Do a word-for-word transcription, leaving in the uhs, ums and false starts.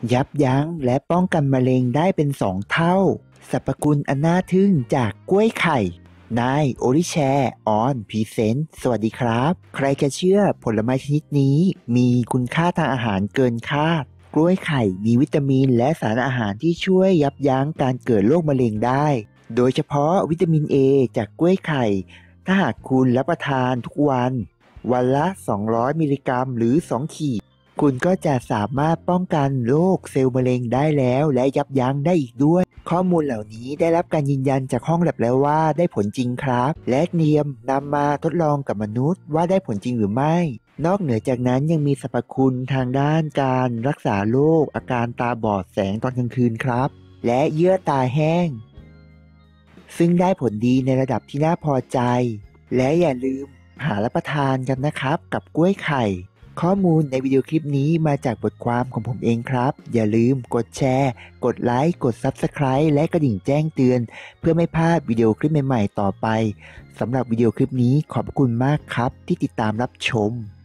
ยับยั้งและป้องกันมะเร็งได้เป็นสองเท่าสรรพคุณอันน่าทึ่งจากกล้วยไข่นายโอริแชร์ออนพรีเซนต์สวัสดีครับใครจะเชื่อผลไม้ชนิดนี้มีคุณค่าทางอาหารเกินคาดกล้วยไข่มีวิตามินและสารอาหารที่ช่วยยับยั้งการเกิดโรคมะเร็งได้โดยเฉพาะวิตามิน เอ จากกล้วยไข่ถ้าหากคุณรับประทานทุกวันวันละสองร้อยมิลลิกรัมหรือสองขีดคุณก็จะสามารถป้องกันโรคเซลล์มะเร็งได้แล้วและยับยั้งได้อีกด้วยข้อมูลเหล่านี้ได้รับการยืนยันจากห้องแลบแล้วว่าได้ผลจริงครับและเตรียมนำมาทดลองกับมนุษย์ว่าได้ผลจริงหรือไม่นอกเหนือจากนั้นยังมีสรรพคุณทางด้านการรักษาโรคอาการตาบอดแสงตอนกลางคืนครับและเยื่อตาแห้งซึ่งได้ผลดีในระดับที่น่าพอใจและอย่าลืมหารับประทานกันนะครับกับกล้วยไข่ข้อมูลในวิดีโอคลิปนี้มาจากบทความของผมเองครับอย่าลืมกดแชร์กดไลค์กด ซับสไครบ์ และกระดิ่งแจ้งเตือนเพื่อไม่พลาดวิดีโอคลิปใหม่ๆต่อไปสำหรับวิดีโอคลิปนี้ขอบคุณมากครับที่ติดตามรับชม